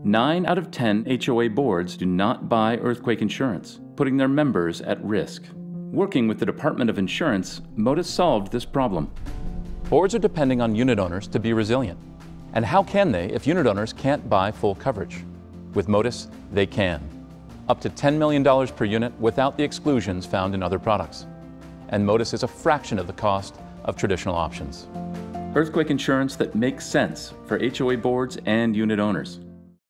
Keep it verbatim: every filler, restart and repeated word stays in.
Nine out of ten H O A boards do not buy earthquake insurance, putting their members at risk. Working with the Department of Insurance, Motus solved this problem. Boards are depending on unit owners to be resilient. And how can they if unit owners can't buy full coverage? With Motus, they can. Up to ten million dollars per unit without the exclusions found in other products. And Motus is a fraction of the cost of traditional options. Earthquake insurance that makes sense for H O A boards and unit owners.